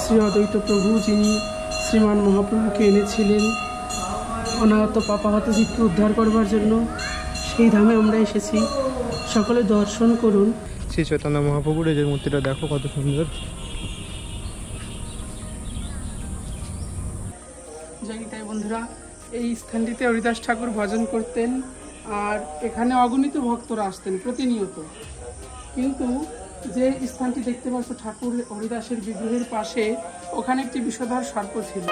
শ্রী অদ্বৈত প্রভু, যিনি শ্রীমান মহাপ্রভুকে এনেছিলেন অনাহত পাপাহত জীবকে উদ্ধার করবার জন্য, সেই ধামে আমরা এসেছি। সকলে দর্শন করুন। শ্রী চৈতন্য মহাপ্রভুর এই যে মূর্তিটা দেখো কত সুন্দর। জয়িতাই বন্ধুরা, এই স্থানটিতে হরিদাস ঠাকুর ভজন করতেন, আর এখানে অগণিত ভক্তরা আসতেন প্রতিনিয়ত। কিন্তু যে স্থানটি দেখতে পাচ্ছ ঠাকুর হরিদাসের বিগ্রহের পাশে, ওখানে একটি বিষধর সর্প ছিল।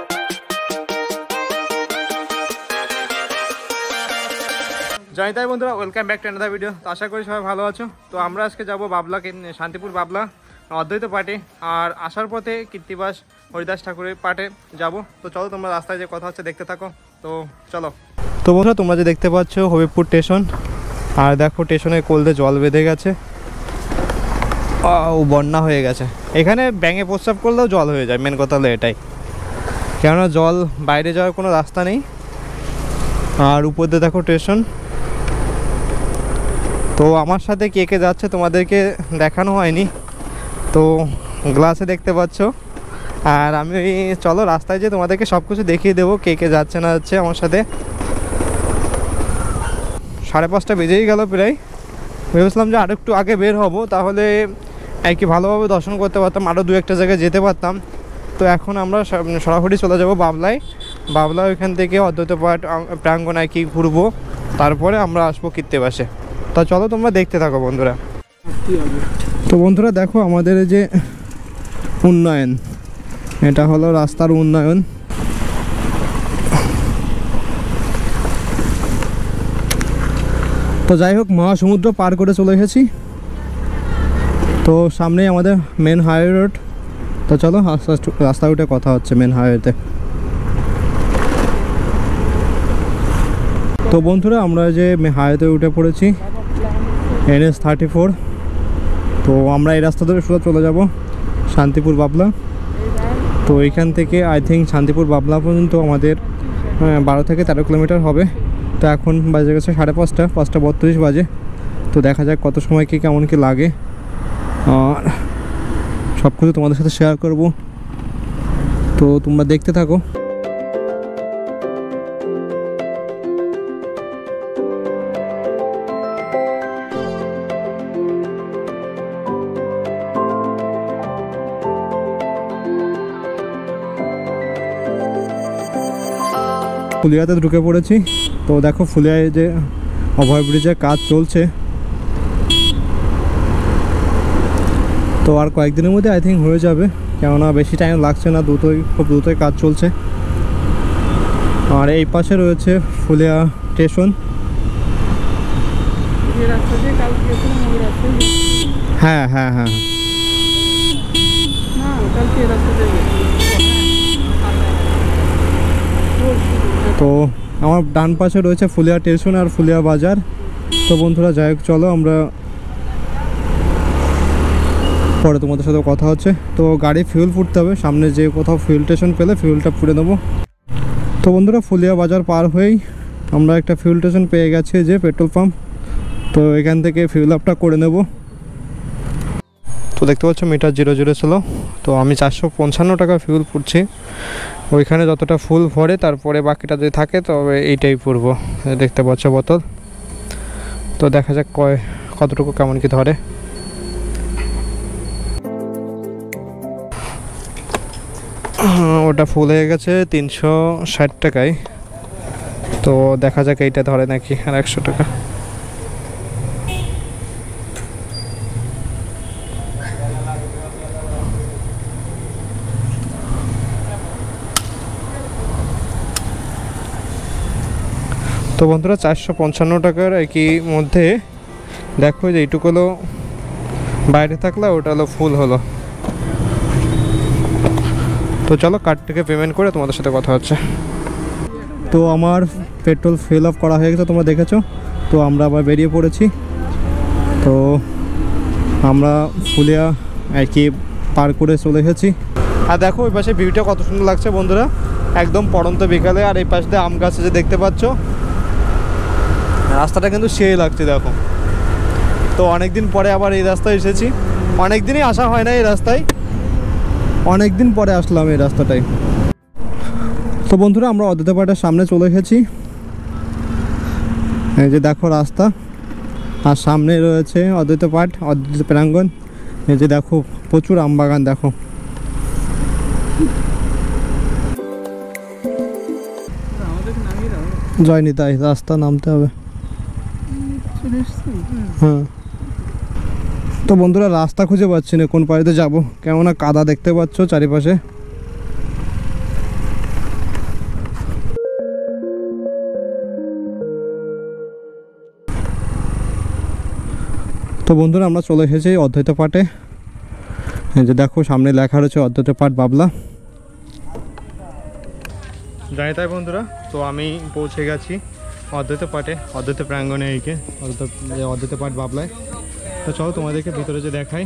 জয়িতাই বন্ধুরা, welcome back to another video. তো আশা করি সবাই ভালো আছো। তো আমরা আজকে যাব বাবলা, শান্তিপুর বাবলা অদ্বৈত পাঠে, আর আসার পথে কীর্তিবাস হরিদাস ঠাকুরের পাঠে যাব। তো চলো তোমরা রাস্তায় যে কথা হচ্ছে দেখতে থাকো। তো চলো। তো বন্ধুরা, তোমরা যে দেখতে পাচ্ছ হবিবপুর স্টেশন, আর দেখো স্টেশনের কোলদে জল বেঁধে গেছে, ও বন্যা হয়ে গেছে। এখানে ব্যাঙে প্রস্রাব করলেও জল হয়ে যায়, মেন কথা হলো এটাই, কেননা জল বাইরে যাওয়ার কোনো রাস্তা নেই। আর উপর দিয়ে দেখো স্টেশন। তো আমার সাথে কে কে যাচ্ছে তোমাদেরকে দেখানো হয়নি, তো গ্লাসে দেখতে পাচ্ছ। আর আমি চলো রাস্তায় যে তোমাদেরকে সব কিছু দেখিয়ে দেবো, কে কে যাচ্ছে না যাচ্ছে আমার সাথে। 5:30 বেজেই গেল প্রায়। ভেবেছিলাম যে আরও একটু আগে বের হব, তাহলে আর কি ভালোভাবে দর্শন করতে পারতাম, আরও 2-1টা জায়গায় যেতে পারতাম। তো এখন আমরা সরাসরি চলে যাব বাবলায়। বাবলা ওইখান থেকে অদ্বৈত পাঠ প্রাঙ্গণ আর কি ঘুরবো, তারপরে আমরা আসবো কীর্তিবাসে। তা চলো তোমরা দেখতে থাকো বন্ধুরা। তো বন্ধুরা দেখো আমাদের যে উন্নয়ন, এটা হলো রাস্তার উন্নয়ন। তো যাই হোক, মহাসমুদ্র পার করে চলে এসেছি। তো সামনেই আমাদের মেন হাইওয়ে রোড। তো চলো রাস্তা উঠে কথা হচ্ছে মেন হাইওয়েতে। তো বন্ধুরা, আমরা যে হাইওয়েতে উঠে পড়েছি, NH 34। তো আমরা এই রাস্তা ধরে সোজা চলে যাব শান্তিপুর বাবলা। তো এইখান থেকে আই থিঙ্ক শান্তিপুর বাবলা পর্যন্ত আমাদের 12 থেকে 13 কিলোমিটার হবে। তো এখন বাজে গেছে 5:30, 5:32 বাজে। তো দেখা যাক কত সময় কি কেমন কি লাগে, আর সব কিছু তোমাদের সাথে শেয়ার করব। তো তোমরা দেখতে থাকো। ফুলিয়াতে ঢুকে পড়েছি। তো দেখো ফুলিয়ায় যে ওভার ব্রিজের কাজ চলছে। তো আর কয়েকদিনের মধ্যে আই থিঙ্ক হয়ে যাবে, কেননা বেশি টাইম লাগছে না, খুব দ্রুতই কাজ চলছে। আর এই পাশে রয়েছে ফুলিয়া স্টেশন। হ্যাঁ হ্যাঁ হ্যাঁ, তো আমার ডান পাশে রয়েছে ফুলিয়া স্টেশন আর ফুলিয়া বাজার। তো বন্ধুরা যাই হোক, চলো আমরা পরে তোমাদের সাথে কথা হচ্ছে। তো গাড়ি ফিউল ফুটতে হবে, সামনে যে কোথাও ফিউল স্টেশন পেলে ফিউলটা ফুটে দেবো। তো বন্ধুরা, ফুলিয়া বাজার পার হয়েই আমরা একটা ফিউল স্টেশন পেয়ে গেছি, যে পেট্রোল পাম্প। তো এখান থেকে ফিউল আপটা করে নেব। তো দেখতে পাচ্ছ মিটার 0 ছিল। তো আমি 455 টাকা ফিউল ফুটছি। ওইখানে যতটা ফুল ভরে তারপরে বাকিটা যদি থাকে তবে এইটাই পড়বো। দেখতে পাচ্ছ বোতল। তো দেখা যাক কতটুকু কেমন কি ধরে। ওটা ফুল হয়ে গেছে 360 টাকায়। তো দেখা যাক এইটা ধরে নাকি, আর 100 টাকা। তো বন্ধুরা 455 টাকার একই মধ্যে দেখো যে এইটুকু হলো বাইরে থাকলে, ওটা হলো ফুল হলো। তো চলো কার্ড থেকে পেমেন্ট করে তোমাদের সাথে কথা হচ্ছে। তো আমার পেট্রোল ফিল আপ করা হয়ে গেছে, তোমরা দেখেছো। তো আমরা আবার বেরিয়ে পড়েছি। তো আমরা ফুলিয়া আর কি পার করে চলে এসেছি। আর দেখো ওই পাশে ভিউটা কত সুন্দর লাগছে বন্ধুরা, একদম পড়ন্ত বিকালে। আর এই পাশে আম গাছ যে দেখতে পাচ্ছ, রাস্তাটা কিন্তু সেই লাগছে দেখো। তো অনেক দিন পরে আবার এই রাস্তায় এসেছি, অনেক দিনই আসা হয় না এই রাস্তায়। অনেক দিন পরে আসলাম এই রাস্তাটায়। তো বন্ধুরা আমরা অদ্বৈত পাঠের সামনে চলে এসেছি। এই যে দেখো রাস্তা, আর সামনে রয়েছে অদ্বৈত পাঠ, অদ্বৈত প্রাঙ্গণ। এই যে দেখো প্রচুর আমবাগান দেখো। জয়নি তাই রাস্তা নামতে হবে। হ্যাঁ, তো বন্ধুরা রাস্তা খুঁজে পাচ্ছি না কোন পাড়িতে যাবো, কেননা কাদা দেখতে পাচ্ছ চারিপাশে। তো বন্ধুরা আমরা চলে এসেছি অদ্বৈত পাঠে। এই যে দেখো সামনে লেখা রয়েছে অদ্বৈত পাঠ বাবলা। জানি তাই বন্ধুরা, তো আমি পৌঁছে গেছি অদ্বৈত পাঠে, অদ্বৈত প্রাঙ্গণে, এইকে অদ্বৈত পাঠ বাবলায়। তো চলো তোমাদেরকে ভিতরে যে দেখাই।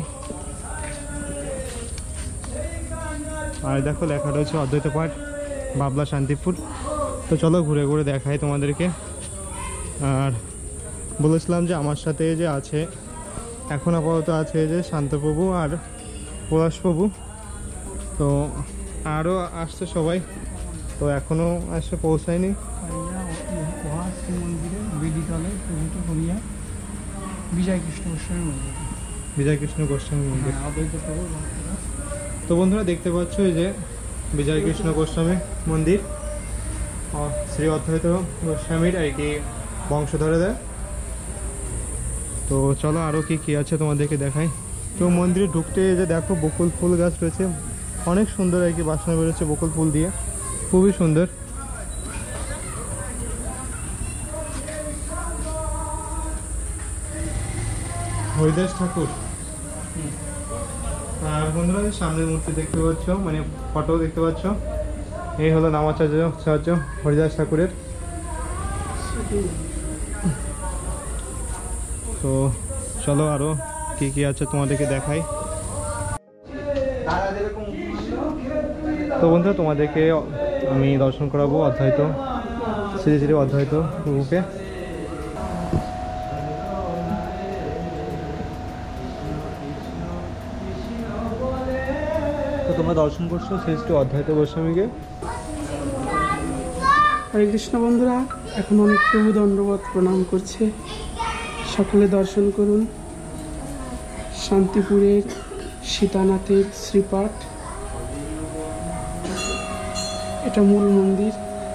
আর দেখো লেখা রয়েছে অদ্বৈত পাঠ বাবলা শান্তিপুর। তো চলো ঘুরে ঘুরে দেখাই তোমাদেরকে। আর বলেছিলাম যে আমার সাথে যে আছে এখন আপাতত আছে যে শান্তপ্রভু আর পলাশপ্রভু, তো আরও আসছে সবাই, তো এখনও আসে পৌঁছায়নি। বিজয় কৃষ্ণ গোস্বামী মন্দির, বিজয় কৃষ্ণ গোস্বামী মন্দির। তো বন্ধুরা দেখতে পাচ্ছ এই যে বিজয় কৃষ্ণ গোস্বামী মন্দির, শ্রী অদ্বৈত গোস্বামীর আর কি বংশধরেদের। তো চলো আরও কি কি আছে তোমাদেরকে দেখাই। তো মন্দিরে ঢুকতে যে দেখো বকুল ফুল গাছ রয়েছে, অনেক সুন্দর আর কি বাসনা বেরোচ্ছে বকুল ফুল দিয়ে, খুবই সুন্দর। হরিদাস ঠাকুর। আর বন্ধুরা সামনের মূর্তি দেখতে পাচ্ছ, মানে ফটো দেখতে পাচ্ছ, এই হলো নামাচার্য হরিদাস ঠাকুরের। তো চলো আরো কি কি আছে তোমাদেরকে দেখাই। তো বন্ধুরা তোমাদেরকে আমি দর্শন করাবো অদ্বৈত শ্রী শ্রী অদ্বৈত প্রভুকে। তো তোমরা দর্শন করছো শ্রী শ্রী অদ্বৈত গোস্বামীকে। হরে কৃষ্ণ বন্ধুরা, এখন অনেক প্রভু দণ্ডবত প্রণাম করছে, সকলে দর্শন করুন। শান্তিপুরের সীতানাথের শ্রীপাঠ, এটা মূল মন্দির।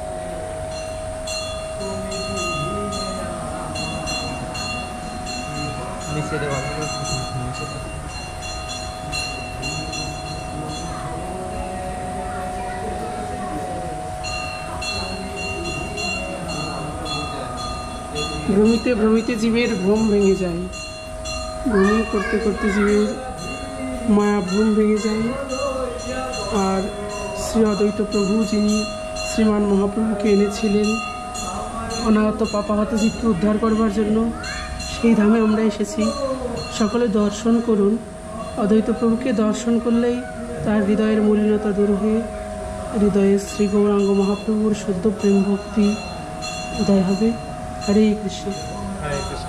ভ্রমিতে ভ্রমিতে জীবের ভ্রম ভেঙে যায়, ভ্রমণ করতে করতে জীবের মায়া ভ্রম ভেঙে যায়। আর শ্রী অদ্বৈত প্রভু যিনি শ্রীমান মহাপ্রভুকে এনেছিলেন অনাহত পাপাহত জীবকে উদ্ধার করবার জন্য, সেই ধামে আমরা এসেছি। সকলে দর্শন করুন। অদ্বৈত প্রভুকে দর্শন করলেই তার হৃদয়ের মলিনতা দূর হয়ে হৃদয়ে শ্রী গৌরাঙ্গ মহাপ্রভুর শুদ্ধ প্রেম ভক্তি উদয় হবে। হরে কৃষ্ণ। হরে কৃষ্ণ।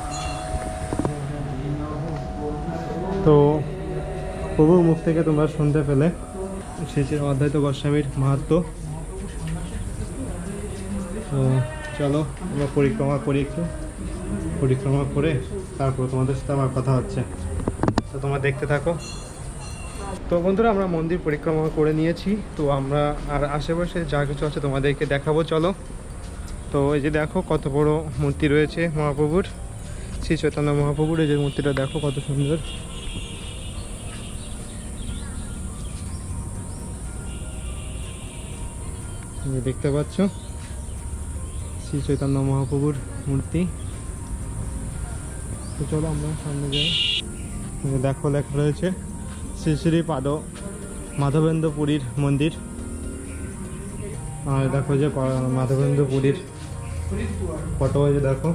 তো প্রভুর মুখ থেকে তোমরা শুনতে পেলে শ্রী শ্রী অদ্বৈত গোস্বামীর মাহাত্ম্য। তো চলো আমরা পরিক্রমা করি, একটু পরিক্রমা করে তারপর তোমাদের সাথে আমার কথা হচ্ছে, তো তোমরা দেখতে থাকো। তো বন্ধুরা আমরা মন্দির পরিক্রমা করে নিয়েছি, তো আমরা আর আশেপাশে যা কিছু আছে তোমাদেরকে দেখাবো চলো। তো এই যে দেখো কত বড় মূর্তি রয়েছে মহাপ্রভুর, শ্রী চৈতন্য মহাপ্রভুর। এই যে মূর্তিটা দেখো কত সুন্দর। দেখতে পাচ্ছ শ্রী চৈতন্য মহাপ্রভুর মূর্তি। তো চলো আমরা সামনে যাই। দেখো লেখা রয়েছে শ্রী শ্রী পাদ মাধবেন্দ্র পুরীর মন্দির। আর দেখো যে মাধবেন্দ্র পুরীর ফটো আছে দেখো।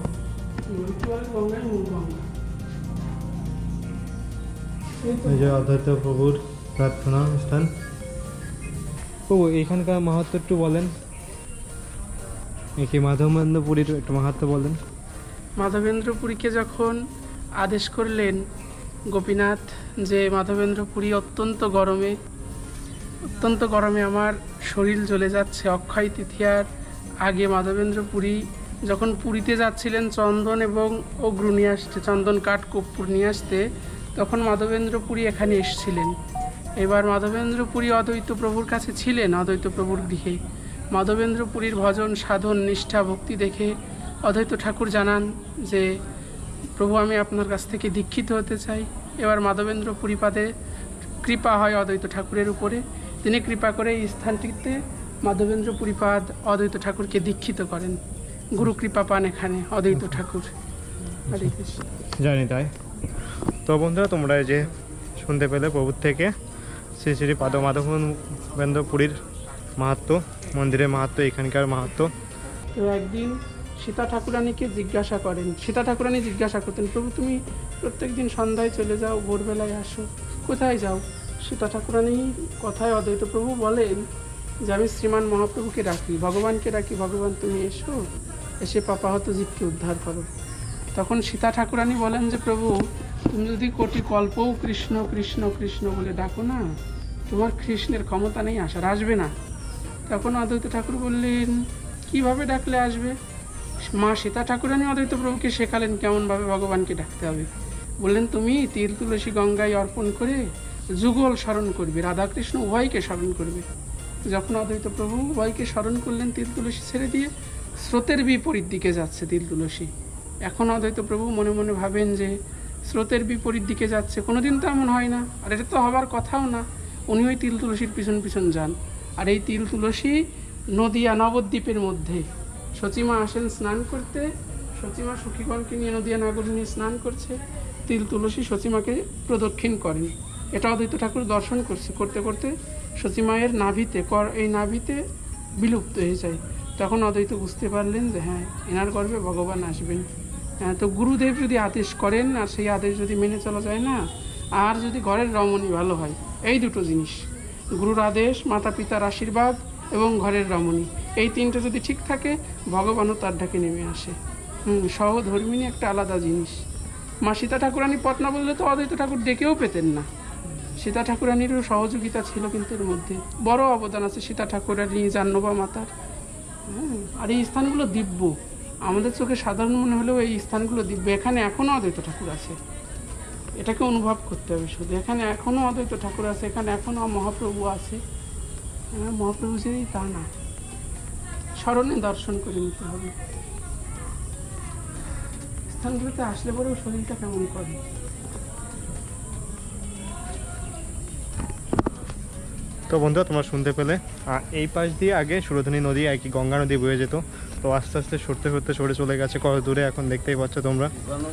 এই যে অদ্বৈত প্রভুর প্রার্থনা স্থান। প্রভু এইখানকার মাহাত্ম্য একটু বলেন, কি মাধবেন্দ্র পুরীর একটু মাহাত্ম্য বলেন। মাধবেন্দ্র পুরীকে যখন আদেশ করলেন গোপীনাথ যে মাধবেন্দ্র পুরী অত্যন্ত গরমে অত্যন্ত গরমে আমার শরীর জ্বলে যাচ্ছে। অক্ষয় তৃতীয়ার আগে মাধবেন্দ্র পুরী যখন পুরীতে যাচ্ছিলেন চন্দন এবং অগ্রু নিয়ে আসতে, চন্দন কাঠ কর্পূর নিয়ে আসতে, তখন মাধবেন্দ্র পুরী এখানে এসেছিলেন। এবার মাধবেন্দ্র পুরী অদ্বৈত প্রভুর কাছে ছিলেন, অদ্বৈত প্রভুর গৃহে। মাধবেন্দ্র পুরীর ভজন সাধন নিষ্ঠা ভক্তি দেখে অদ্বৈত ঠাকুর জানান যে প্রভু আমি আপনার কাছ থেকে দীক্ষিত হতে চাই। এবার মাধবেন্দ্র পুরীপাদে কৃপা হয় অদ্বৈত ঠাকুরের উপরে। তিনি কৃপা করে এই স্থানটিতে মাধবেন্দ্র পুরীপাদ অদ্বৈত ঠাকুরকে দীক্ষিত করেন। গুরু কৃপা পান এখানে অদ্বৈত ঠাকুর। হরে কৃষ্ণ। জানি তাই। তো বন্ধুরা তোমরা এই যে শুনতে পেলে প্রভুর থেকে শ্রী শ্রী পাদ মাধবেন্দ্র পুরীর মাহাত্ম্য, মন্দিরের মাহাত্ম্য, এখানকার মাহাত্ম্য। তো একদিন সীতা ঠাকুরানীকে জিজ্ঞাসা করেন, সীতা ঠাকুরানী জিজ্ঞাসা করতেন প্রভু তুমি প্রত্যেক দিন সন্ধ্যায় চলে যাও, ভোরবেলায় আসো, কোথায় যাও? সীতা ঠাকুরানী কথায় অদ্বৈত প্রভু বলেন যে আমি শ্রীমান মহাপ্রভুকে ডাকি, ভগবানকে ডাকি, ভগবান তুমি এসো, এসে পাপাহত জীবকে উদ্ধার করো। তখন সীতা ঠাকুরানী বলেন যে প্রভু তুমি যদি কোটি কল্পও কৃষ্ণ কৃষ্ণ কৃষ্ণ বলে ডাকো না, তোমার কৃষ্ণের ক্ষমতা নেই, আসার আসবে না। তখন অদ্বৈত ঠাকুর বললেন কিভাবে ডাকলে আসবে? মা সীতা ঠাকুরানী অদ্বৈত প্রভুকে শেখালেন কেমনভাবে ভগবানকে ডাকতে হবে। বললেন তুমি তিল তুলসী গঙ্গায় অর্পণ করে যুগল স্মরণ করবে, রাধাকৃষ্ণ উভয়কে স্মরণ করবে। যখন অদ্বৈত প্রভু উভয়কে স্মরণ করলেন, তিল তুলসী ছেড়ে দিয়ে স্রোতের বিপরীত দিকে যাচ্ছে তিল তুলসী। এখন অদ্বৈত প্রভু মনে মনে ভাবেন যে স্রোতের বিপরীত দিকে যাচ্ছে, কোনোদিন তো এমন হয় না, আর এটা তো হবার কথাও না। উনি ওই তিল তুলসীর পিছন পিছন যান। আর এই তিল তুলসী নদিয়া নবদ্বীপের মধ্যে সচিমা আসেন স্নান করতে, সচিমা সখীগণকে নিয়ে নদিয়া নাগর নিয়ে স্নান করছে, তিল তুলসী সচিমাকে প্রদক্ষিণ করেন। এটা অদ্বৈত ঠাকুর দর্শন করতে করতে সচিমায়ের নাভিতে এই নাভিতে বিলুপ্ত হয়ে যায়। তখন অদ্বৈত বুঝতে পারলেন যে হ্যাঁ এনার গর্ভে ভগবান আসবেন। হ্যাঁ, তো গুরুদেব যদি আদেশ করেন আর সেই আদেশ যদি মেনে চলা যায় না, আর যদি ঘরের রমণী ভালো হয়, এই দুটো জিনিস গুরুর আদেশ, মাতা পিতার আশীর্বাদ এবং ঘরের রমণী, এই তিনটে যদি ঠিক থাকে ভগবানও তার ডাকে নেমে আসে। সহধর্মিনী একটা আলাদা জিনিস। মা সীতা ঠাকুরানী পথ না বললে তো অদ্বৈত ঠাকুর ডেকেও পেতেন না। সীতা ঠাকুরানীরও সহযোগিতা ছিল, কিন্তু এর মধ্যে বড় অবদান আছে সীতা ঠাকুরানী, জাহ্নবা মাতার। আর এই স্থানগুলো দিব্য, আমাদের চোখে সাধারণ মনে হলেও এই স্থানগুলো দিব্য। এখানে এখনও অদ্বৈত ঠাকুর আছে, এটাকে অনুভব করতে হবে শুধু। এখানে এখনও অদ্বৈত ঠাকুর আছে, এখানে এখনও মহাপ্রভু আছে। মহাপ্রভু যে তা না, স্মরণে দর্শন করে নিতে হবে। স্থানগুলোতে আসলে পরেও শরীরটা কেমন করে। তো বন্ধুরা তোমরা শুনতে পেলে এই পাশ দিয়ে আগে সুরধনী নদী, আর কি গঙ্গা নদী বয়ে যেত। তো আস্তে আস্তে সরে চলে গেছে কত দূরে, এখন দেখতেই পাচ্ছ তোমরা।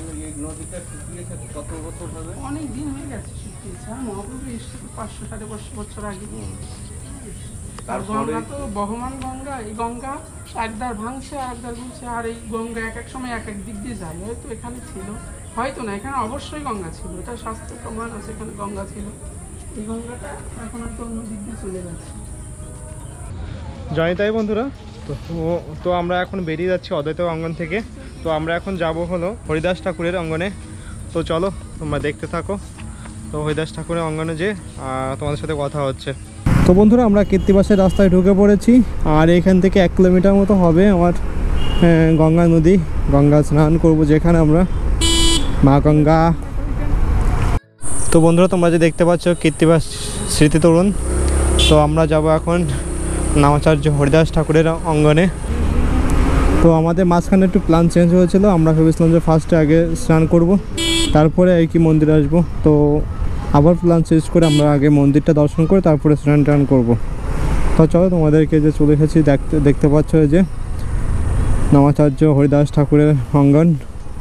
অনেক দিন হয়ে গেছে শুকিয়েছে। মহাপ্রভু এসেছে 500-550 বছর আগে। আর গঙ্গা তো বহমান গঙ্গা, এই গঙ্গা একদার ভাঙছে একদার ঘুরছে। আর এই গঙ্গা এক এক সময় এক এক দিক দিয়ে যায়। হয়তো এখানে ছিল, হয়তো না, এখানে অবশ্যই গঙ্গা ছিল, এটা শাস্ত্র প্রমাণ আছে এখানে গঙ্গা ছিল। এই গঙ্গাটা এখন হয়তো অন্য দিক দিয়ে চলে যাচ্ছে। জানি তাই বন্ধুরা। তো আমরা এখন বেরিয়ে যাচ্ছি অদ্বৈত অঙ্গন থেকে। তো আমরা এখন যাব হলো হরিদাস ঠাকুরের অঙ্গনে। তো চলো তোমরা দেখতে থাকো। তো হরিদাস ঠাকুরের অঙ্গনে যে তোমাদের সাথে কথা হচ্ছে। তো বন্ধুরা আমরা কীর্তিবাসের রাস্তায় ঢুকে পড়েছি। আর এখান থেকে 1 কিলোমিটার মতো হবে আমার গঙ্গা নদী। গঙ্গা স্নান করব যেখানে আমরা, মা গঙ্গা। তো বন্ধুরা তোমরা যে দেখতে পাচ্ছ কীর্তিবাস স্মৃতি তরুণ। তো আমরা যাব এখন নামাচার্য হরিদাস ঠাকুরের অঙ্গনে। তো আমাদের মাঝখানে একটু প্ল্যান চেঞ্জ হয়েছিল। আমরা ভেবেছিলাম যে ফার্স্টে আগে স্নান করব, তারপরে আর কি মন্দিরে আসবো। তো আবার প্ল্যান চেঞ্জ করে আমরা আগে মন্দিরটা দর্শন করে তারপরে স্নান টান করবো। তো চলো তোমাদেরকে যে চলে এসেছি দেখতে পাচ্ছ যে নামাচার্য হরিদাস ঠাকুরের অঙ্গন।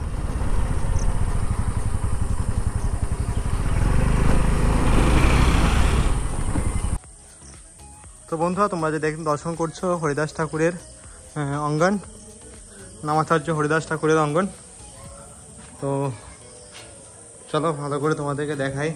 তো বন্ধুরা তোমরা যে দর্শন করছো হরিদাস ঠাকুরের অঙ্গন, নামাচার্য হরিদাস ঠাকুরের অঙ্গন। তো চলো ভালো করে তোমাদেরকে দেখাই।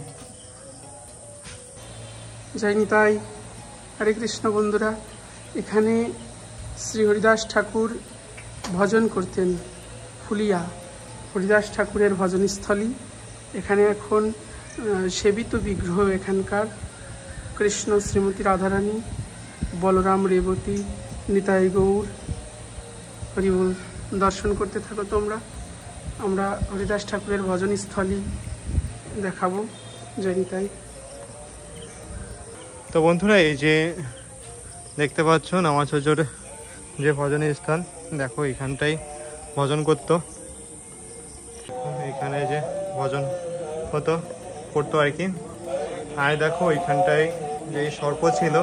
জয় নিতাই। হরে কৃষ্ণ বন্ধুরা, এখানে শ্রী হরিদাস ঠাকুর ভজন করতেন। ফুলিয়া হরিদাস ঠাকুরের ভজনস্থলী। এখানে এখন সেবিত বিগ্রহ এখানকার কৃষ্ণ শ্রীমতী রাধারানী, বলরাম রেবতী, নিতাই গৌর, হরিবল দর্শন করতে থাকো তোমরা। আমরা হরিদাস ঠাকুরের ভজনস্থলী দেখাবো। জয় নিতাই। তো বন্ধুরা, এই যে দেখতে পাচ্ছ নামাচর্যর যে ভজনের স্থান, দেখো এখানটাই ভজন করতো, এখানে যে ভজন করতো আর কি। আর দেখো ওইখানটায় যে সর্প ছিল,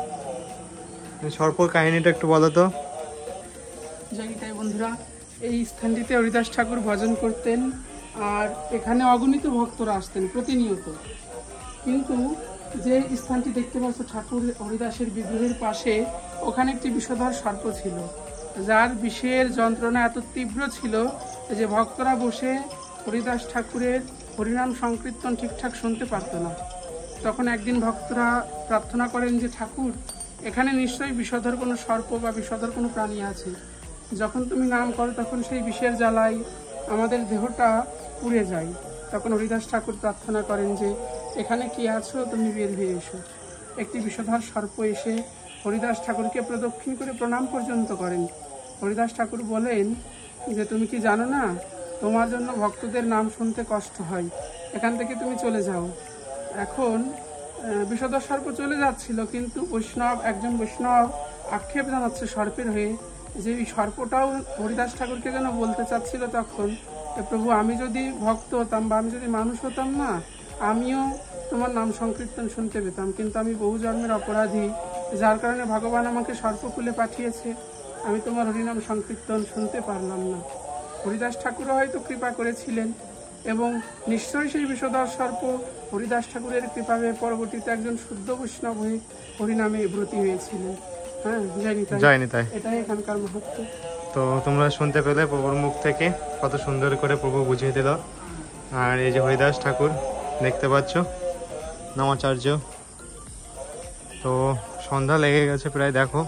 সর্প কাহিনীটা একটু বলো তো। জয় নিতাই বন্ধুরা, এই স্থানটিতে হরিদাস ঠাকুর ভজন করতেন আর এখানে অগণিত ভক্তরা আসতেন প্রতিনিয়ত। কিন্তু যে স্থানটি দেখতে পাচ্ছ ঠাকুর হরিদাসের বিগ্রহের পাশে, ওখানে একটি বিষধর সর্প ছিল, যার বিষের যন্ত্রণা এত তীব্র ছিল যে ভক্তরা বসে হরিদাস ঠাকুরের হরিনাম সংকীর্তন ঠিকঠাক শুনতে পারত না। তখন একদিন ভক্তরা প্রার্থনা করেন যে ঠাকুর, এখানে নিশ্চয়ই বিষধর কোনো সর্প বা বিষধর কোনো প্রাণী আছে। যখন তুমি নাম করো তখন সেই বিষের জ্বালায় আমাদের দেহটা পুড়ে যায়। তখন হরিদাস ঠাকুর প্রার্থনা করেন যে এখানে কি আছো, তুমি বের হয়ে এসো। একটি বিষধর সর্প এসে হরিদাস ঠাকুরকে প্রদক্ষিণ করে প্রণাম পর্যন্ত করেন। হরিদাস ঠাকুর বলেন যে তুমি কি জানো না, তোমার জন্য ভক্তদের নাম শুনতে কষ্ট হয়, এখান থেকে তুমি চলে যাও। এখন বিষধর সর্প চলে যাচ্ছিল, কিন্তু একজন বৈষ্ণব আক্ষেপ জানাচ্ছে সর্পের হয়ে যে এই সর্পটাও হরিদাস ঠাকুরকে যেন বলতে চাচ্ছিল তখন, প্রভু আমি যদি ভক্ত হতাম বা আমি যদি মানুষ হতাম না, আমিও তোমার নাম সংকীর্তন শুনতে পেতাম, কিন্তু আমি বহু জন্মের অপরাধী, যার কারণে ভগবান আমাকে সর্পকুলে পাঠিয়েছে, আমি তোমার হরিনাম সংকীর্তন শুনতে পারলাম না। হরিদাস ঠাকুরও হয়তো কৃপা করেছিলেন এবং নিশ্চয়ই সেই বিষধর সর্প হরিদাস ঠাকুরের কৃপা পেয়ে পরবর্তীতে একজন শুদ্ধ বৈষ্ণব হয়ে হরিনামে ব্রতী হয়েছিলেন। হ্যাঁ, জয় নিতাই। এটাই এখানকার মাহাত্ম্য। তো তোমরা শুনতে পেলে প্রভুর মুখ থেকে কত সুন্দর করে প্রভু বুঝিয়ে দিল। আর এই যে হরিদাস ঠাকুর দেখতে পাচ্ছ নামাচার্য। তো সন্ধ্যা লেগে গেছে প্রায়, দেখো।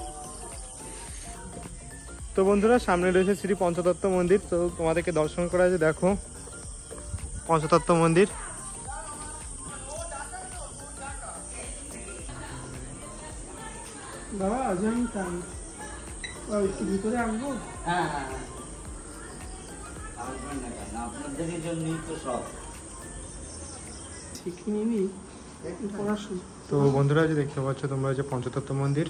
তো বন্ধুরা, সামনে রয়েছে শ্রী পঞ্চতত্ত্ব মন্দির। তো তোমাদেরকে দর্শন করা আছে, দেখো পঞ্চতত্ত্ব মন্দির। বাবা জয় নিতাই। একটু ভিতরে আসবো? হ্যাঁ হ্যাঁ, আসবেন না কেন, আপনাদের জন্যই তো সব শিখে নিবি পড়াশোনা। তো বন্ধুরা, যে দেখতে পাচ্ছ তোমরা যে পঞ্চতত্ত্ব মন্দির।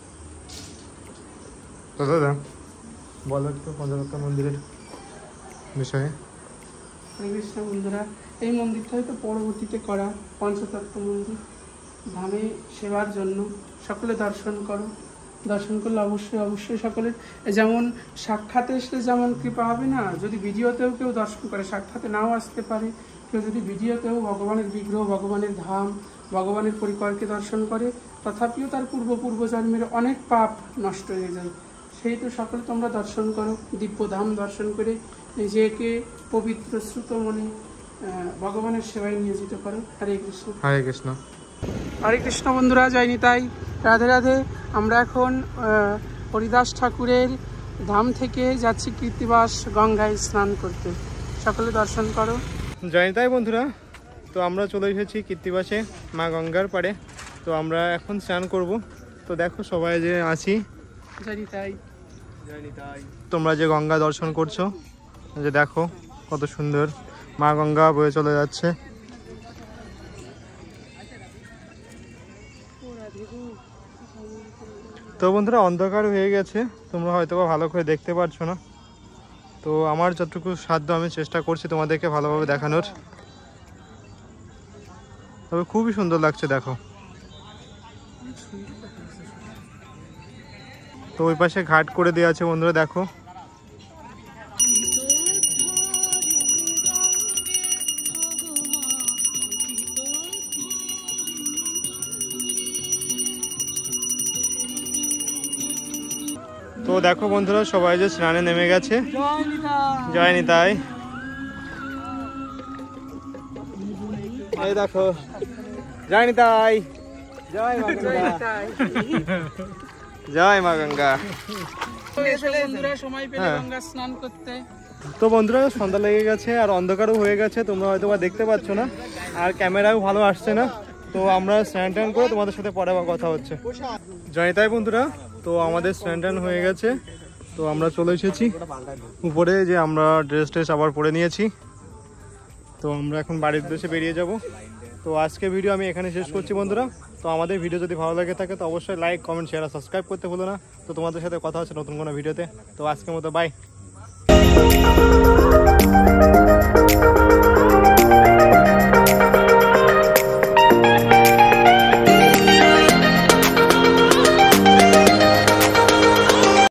তো দাদা বলো একটু পঞ্চতত্ত্ব মন্দিরের বিষয়ে। হরে কৃষ্ণ বন্ধুরা, এই মন্দিরটা হয়তো পরবর্তীতে করা পঞ্চতত্ত্ব মন্দির। ধামে সেবার জন্য সকলে দর্শন করো। দর্শন করলে অবশ্যই সকলের যেমন সাক্ষাতে এসলে যেমন কৃপা হবে না, যদি ভিডিওতেও কেউ দর্শন করে, সাক্ষাতে নাও আসতে পারে, কেউ যদি ভিডিওতেও ভগবানের বিগ্রহ, ভগবানের ধাম, ভগবানের পরিকরকে দর্শন করে, তথাপিও তার পূর্ব জন্মের অনেক পাপ নষ্ট হয়ে যায়। সেই তো সকলে তোমরা দর্শন করো, দিব্যধাম দর্শন করে নিজেকে পবিত্র শ্রুত মনে ভগবানের সেবায় নিয়োজিত করো। হরে কৃষ্ণ। হরে কৃষ্ণ। হরে কৃষ্ণ বন্ধুরা, জয় নিতাই, রাধে রাধে। আমরা এখন হরিদাস ঠাকুরের ধাম থেকে যাচ্ছি কীর্তিবাস গঙ্গায় স্নান করতে। সকলে দর্শন করো। জয় নিতাই বন্ধুরা, তো আমরা চলে এসেছি কীর্তিবাসে মা গঙ্গার পাড়ে। তো আমরা এখন স্নান করব। তো দেখো সবাই যে আছি। জয় নিতাই। জয় নিতাই। তোমরা যে গঙ্গা দর্শন করছো, যে দেখো কত সুন্দর মা গঙ্গা বয়ে চলে যাচ্ছে। তো বন্ধুরা, অন্ধকার হয়ে গেছে, তোমরা হয়তো ভালো করে দেখতে পারছো না। তো আমার যতটুকু সাধ্য আমি চেষ্টা করছি তোমাদেরকে ভালোভাবে দেখানোর। তবে খুবই সুন্দর লাগছে, দেখো। তো ওই পাশে ঘাট করে দেওয়া আছে বন্ধুরা, দেখো। তো দেখো বন্ধুরা, সবাই যে স্নানে নেমে গেছে। জয় নিতাই। এই দেখো, জয় নিতাই। জয় মা গঙ্গা। জয় মা গঙ্গা। সময় পেলে গঙ্গা স্নান করতে। তো বন্ধুরা, সন্ধ্যা লেগে গেছে আর অন্ধকারও হয়ে গেছে, তোমরা হয়তো বা দেখতে পাচ্ছ না, আর ক্যামেরাও ভালো আসছে না। তো আমরা স্নান টান করে তোমাদের সাথে পরে আবার কথা হচ্ছে। জানি তাই বন্ধুরা, তো আমাদের স্নান টান হয়ে গেছে, তো আমরা চলে এসেছি উপরে, যে আমরা ড্রেস ট্রেস আবার পরে নিয়েছি। তো আমরা এখন বাড়ির উদ্দেশ্যে বেরিয়ে যাব। তো আজকে ভিডিও আমি এখানে শেষ করছি বন্ধুরা। তো আমাদের ভিডিও যদি ভালো লাগে থাকে তো অবশ্যই লাইক, কমেন্ট, শেয়ার আর সাবস্ক্রাইব করতে ভুলো না। তো তোমাদের সাথে কথা হচ্ছে নতুন কোনো ভিডিওতে। তো আজকের মতো বাই।